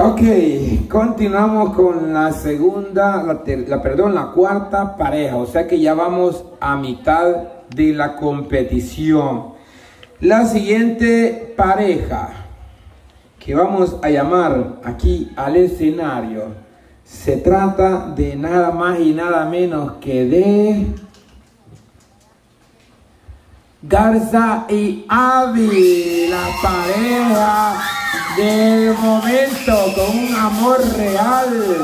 Ok, continuamos con la cuarta pareja, o sea que ya vamos a mitad de la competición. La siguiente pareja que vamos a llamar aquí al escenario se trata de nada más y nada menos que de Garza y Abby, la pareja del momento, con un amor real.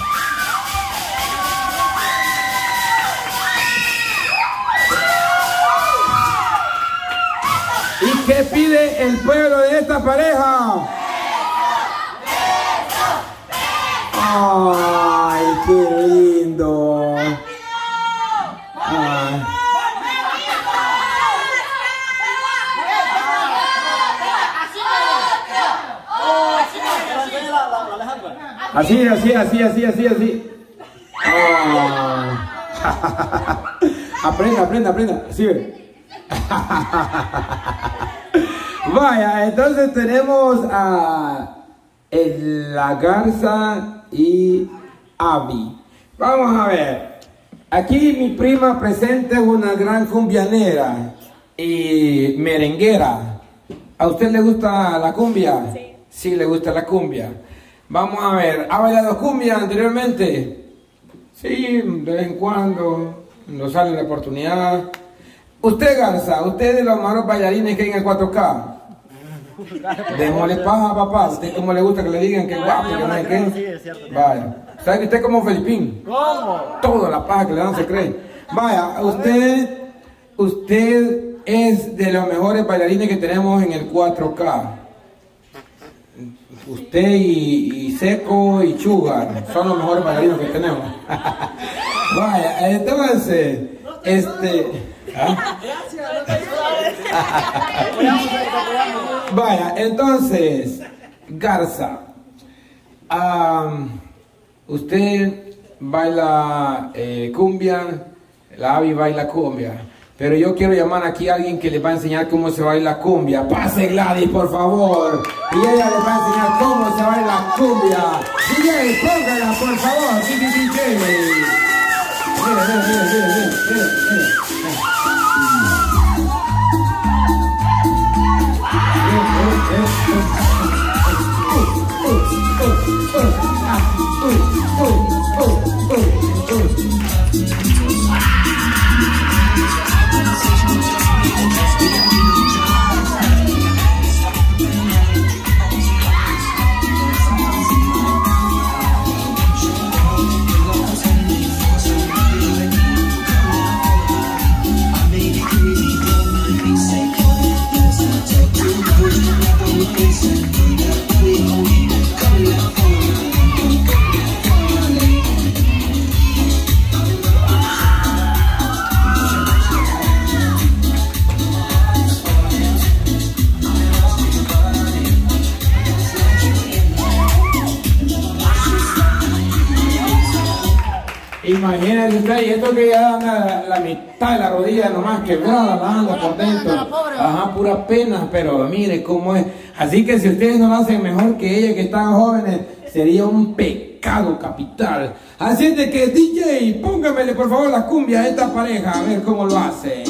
¿Y qué pide el pueblo de esta pareja? ¡Ay, qué lindo! Ay. Así. Oh. Aprenda. Así ve. Vaya, entonces tenemos a la Garza y Abby. Vamos a ver. Aquí mi prima presente es una gran cumbianera y merenguera. ¿A usted le gusta la cumbia? Sí. Sí, le gusta la cumbia. Vamos a ver, ¿ha bailado cumbia anteriormente? Sí, de vez en cuando, nos sale la oportunidad. Usted, Garza, usted es de los malos bailarines que hay en el 4K. Démosle paja, papá. ¿Usted cómo le gusta que le digan que guapo, que no hay qué? Sí, es cierto. Vaya. ¿Sabe que usted es como Felipín? ¿Cómo? Toda la paja que le dan se cree. Vaya, usted es de los mejores bailarines que tenemos en el 4K. Usted y Seco y Sugar son los mejores bailarinos que tenemos. Vaya, entonces, ¿ah? Vaya, entonces, Garza, usted baila cumbia, la Abby baila cumbia. Pero yo quiero llamar aquí a alguien que les va a enseñar cómo se baila cumbia. Pase Gladys, por favor. Y ella les va a enseñar cómo se baila cumbia. DJ, póngala, por favor. DJ. Imagínense usted, y esto que ya anda la mitad de la rodilla nomás quebrada, la anda por dentro. Ajá, pura pena, pero mire cómo es. Así que si ustedes no lo hacen mejor que ella, que están jóvenes, sería un pecado capital. Así es de que DJ, póngamele por favor la cumbia a esta pareja, a ver cómo lo hace.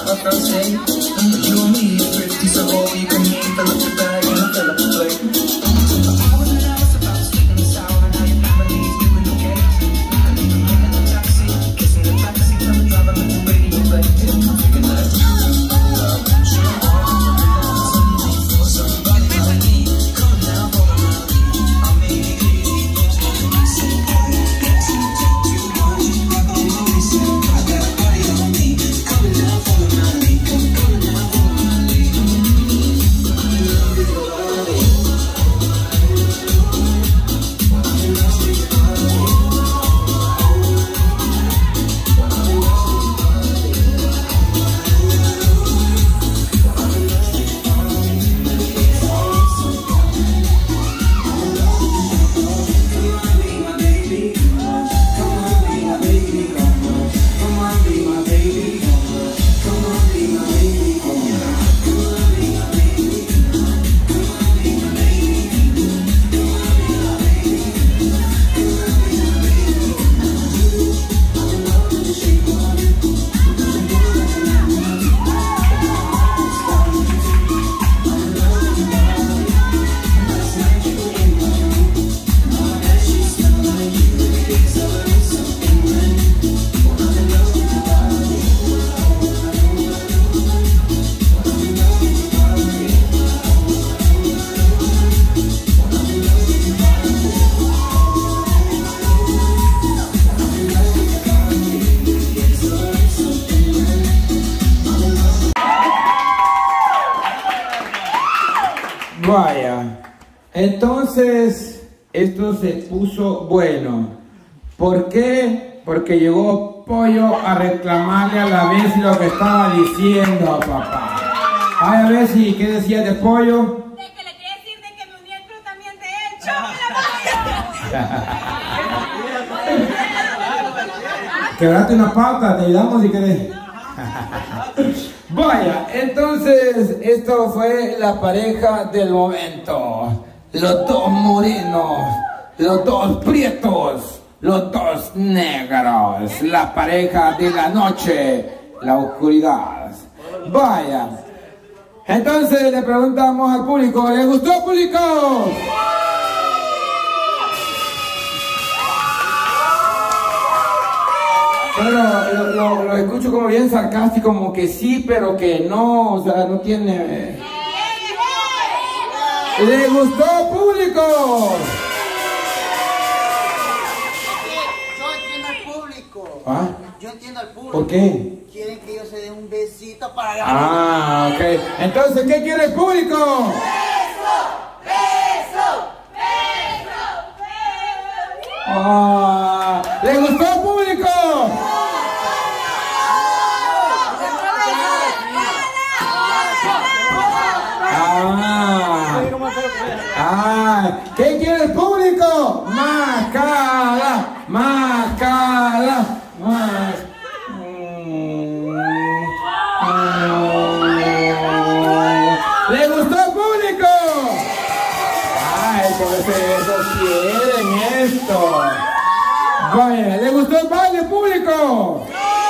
a girl say, you and me is thrifty, so all you can eat, fill up your bag and I fill up the plate. So for hours and hours about sweet and sour, and how your family's doing okay. And even making the taxi, kissing the backseat, tell the driver let the radio play. I'm thinking that somebody like me, come now, follow my lead. I made it easy, those days when we said, that's you take too much. Rock on my waist, I got a body on me. Come now, follow my lead. Come now, follow my lead. Love is your body. Vaya, entonces esto se puso bueno. ¿Por qué? Porque llegó Pollo a reclamarle a la vez lo que estaba diciendo, papá. Ay, a ver si, ¿qué decía de Pollo? De que le quiere decir de que me uní al club también de él. ¡Chócala, Quebrate una pata, te ayudamos si querés. Vaya, entonces esto fue la pareja del momento. Los dos morenos, los dos prietos, los dos negros. La pareja de la noche, la oscuridad. Vaya, entonces le preguntamos al público, ¿le gustó, público? Pero lo escucho como bien sarcástico, como que sí, pero que no, o sea, no tiene... ¿Le gustó, público? Yo entiendo al público. ¿Ah? Yo entiendo al público. ¿Por qué? Quieren que yo se dé un besito para ganar. Ah, ok. Entonces, ¿qué quiere el público? Ah, ¿le gustó, público? ¿Qué quiere el público? Más cara, más cara, más. ¿Le gustó el público? Ay, pues eso quieren esto. Vaya, ¿le gustó el baile, público?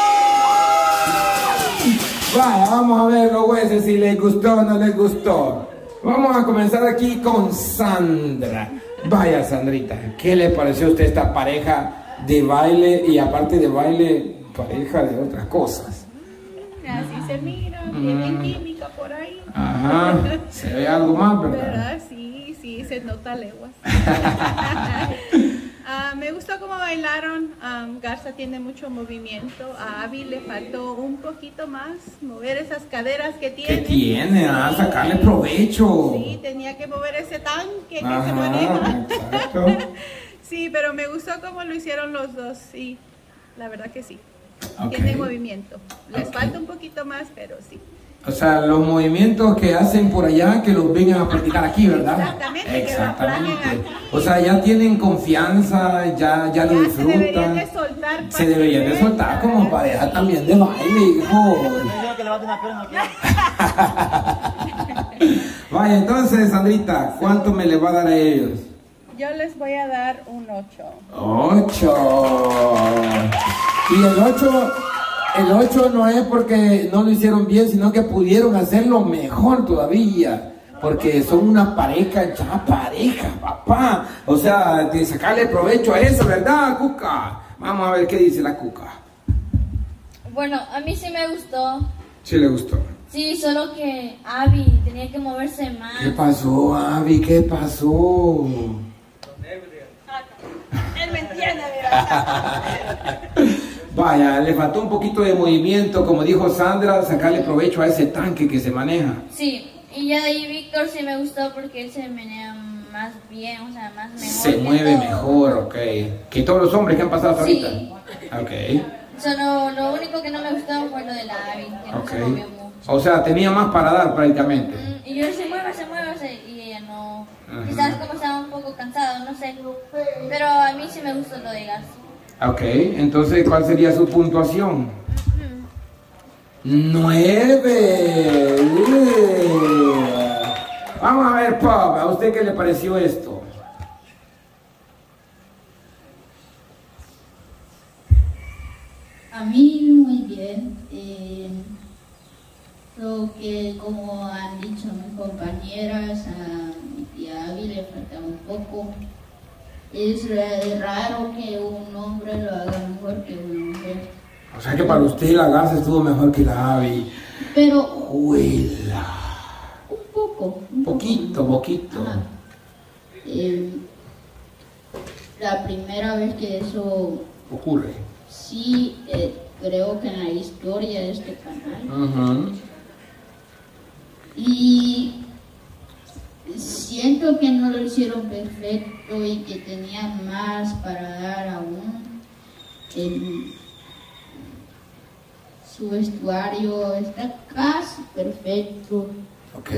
Vaya, vamos a ver los jueces si les gustó o no les gustó. Vamos a comenzar aquí con Sandra. Vaya, Sandrita, ¿qué le pareció a usted esta pareja de baile y aparte de baile, pareja de otras cosas? Así se mira, tienen química por ahí. Ajá, se ve algo más, ¿verdad? ¿Verdad? Sí, sí, se nota leguas. Me gustó cómo bailaron. Garza tiene mucho movimiento. A Abby le faltó un poquito más mover esas caderas que tiene. ¿Qué tiene? Ah, sacarle provecho. Sí, tenía que mover ese tanque que Ajá, se maneja. exacto. Sí, pero me gustó cómo lo hicieron los dos. Sí, la verdad que sí. Ok. Tiene movimiento. Les Ok. falta un poquito más, pero sí. O sea, los movimientos que hacen por allá, que los vengan a practicar aquí, ¿verdad? Exactamente, que lo Exactamente. plaguen aquí. O sea, ya tienen confianza, ya lo Ya se deberían disfrutan. de soltar. Se deberían de soltar como pareja también de baile, hijo. Que levante una pierna aquí. Vaya, entonces, Sandrita, ¿cuánto me le va a dar a ellos? Yo les voy a dar un 8. 8. Y el 8 El 8 no es porque no lo hicieron bien, sino que pudieron hacerlo mejor todavía. Porque son una pareja, ya pareja, papá. O sea, de sacarle provecho a eso, ¿verdad, Cuca? Vamos a ver qué dice la Cuca. Bueno, a mí sí me gustó. Sí le gustó. Sí, solo que Abby tenía que moverse más. ¿Qué pasó, Abby? ¿Qué pasó? Él me entiende, mira. Vaya, le faltó un poquito de movimiento, como dijo Sandra, sacarle provecho a ese tanque que se maneja. Sí, y ya de ahí Víctor sí me gustó porque él se menea más bien, o sea, más mejor. Se que mueve todos. mejor, ok. Que todos los hombres que han pasado hasta Sí. ahorita. Ok. Solo lo único que no me gustó fue lo de la Abby, que no se movió Ok. mucho. O sea, tenía más para dar prácticamente. Y yo se mueve, y ella no. Ajá. Quizás como estaba un poco cansado, no sé. Pero a mí sí me gustó lo de Garza. Ok, entonces, ¿cuál sería su puntuación? 9. Vamos a ver, Pop, ¿a usted qué le pareció esto? A mí muy bien. Lo que como han dicho mis compañeras, a mi tía Abby le falta un poco. Es raro que un hombre lo haga mejor que una mujer. O sea que para usted la Garza estuvo mejor que la Abby. Pero Juela. un poco. Poquito. Ajá. La primera vez que eso Ocurre. sí, creo que en la historia de este canal. Ajá. Y siento que no lo hicieron perfecto y que tenían más para dar aún. Su vestuario está casi perfecto. Ok.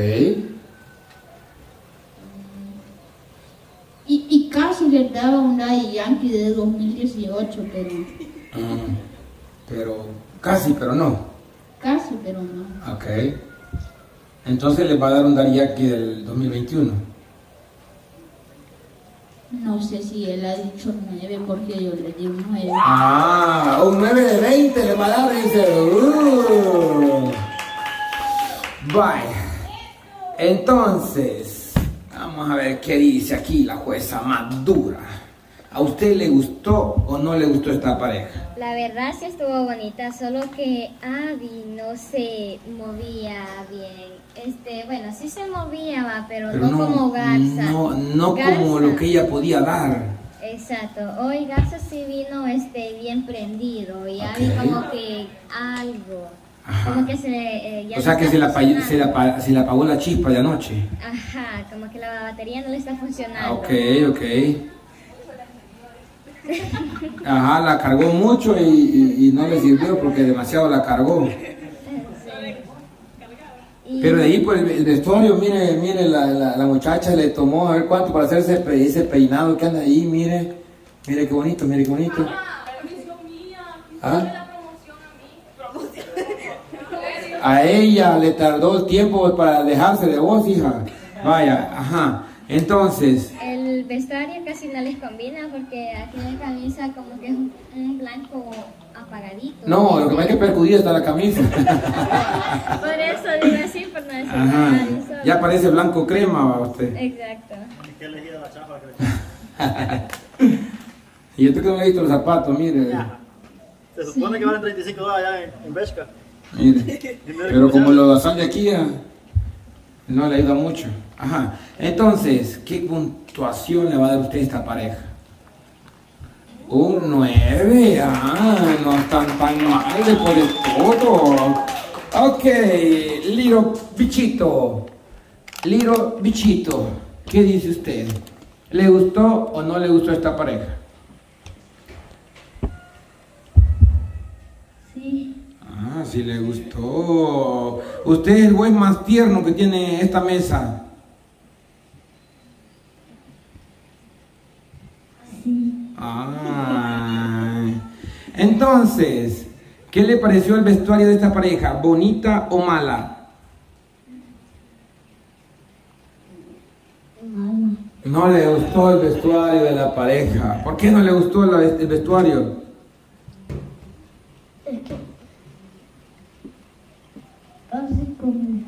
Y casi les daba un Daddy Yankee de 2018, Pero casi, pero no. casi, pero no. Ok. Entonces les va a dar un Daddy Yankee del 2021. No sé si él ha dicho 9 porque yo le di un 9. Ah, un 9 de 20 le va a dar, dice. Bye. Entonces, vamos a ver qué dice aquí la jueza más dura. ¿A usted le gustó o no le gustó esta pareja? La verdad sí estuvo bonita, solo que Abby no se movía bien. Bueno, sí se movía, va, pero no como Garza. No Garza. como lo que ella podía dar. Exacto. Hoy Garza sí vino bien prendido y Abby Ok. como que algo. Ajá. Como que se ya O sea no que está funcionando. se le apagó la chispa de anoche. Ajá, como que la batería no le está funcionando. Ok. Ajá, la cargó mucho y no le sirvió porque demasiado la cargó. Y- Pero de ahí por el vestuario, mire, la muchacha le tomó a ver cuánto para hacerse ese peinado que anda ahí, mire qué bonito, mire qué bonito. ¿Ah? A ella le tardó el tiempo para dejarse de vos, hija. Vaya, ajá. Entonces, El vestuario casi no les combina porque aquí la camisa como que es un blanco apagadito. no, lo que más que percudida está la camisa. Por eso digo así, por no decir Ajá. nada de eso. Ya parece blanco crema, va usted. Exacto. ¿Qué elegida la chapa que le Y yo tengo que no he visto los zapatos, mire. Se supone que valen $35 allá en Vesca. Mire. Pero como lo son de aquí, no le ayuda mucho. Ajá. Entonces, ¿qué puntuación le va a dar usted a esta pareja? Un 9. Ah, no están tan mal después de todo. Ok, Liro Bichito. ¿Qué dice usted? ¿Le gustó o no le gustó esta pareja? Sí, Ah, sí le gustó. Usted es el güey más tierno que tiene esta mesa. sí. Ah. Entonces, ¿qué le pareció el vestuario de esta pareja? ¿Bonita o mala? Mala. No le gustó el vestuario de la pareja. ¿Por qué no le gustó el vestuario? así como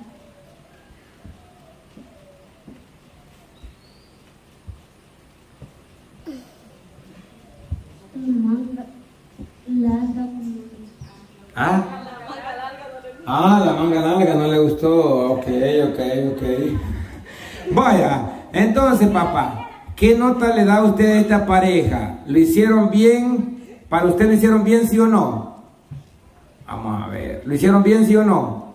manga larga como ¿Ah? Ah, la manga larga no le gustó. Ok. Vaya, entonces papá, ¿qué nota le da usted a esta pareja? ¿Lo hicieron bien? ¿Para usted lo hicieron bien, sí o no? Vamos a ver, ¿lo hicieron bien, sí o no?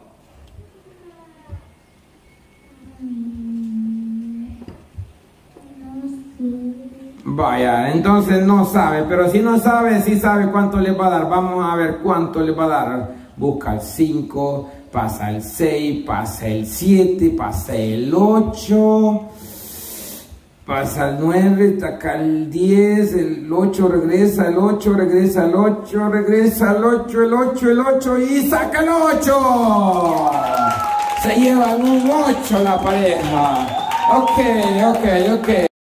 no sé. Vaya, entonces no sabe, pero si no sabe, sí sabe cuánto le va a dar. Vamos a ver cuánto le va a dar. Busca el 5, pasa el 6, pasa el 7, pasa el 8, pasa el 9, saca el 10, el 8 regresa, el 8 regresa, el 8 regresa, el 8, el 8, el 8 y saca el 8. Se llevan un 8 la pareja. Ok.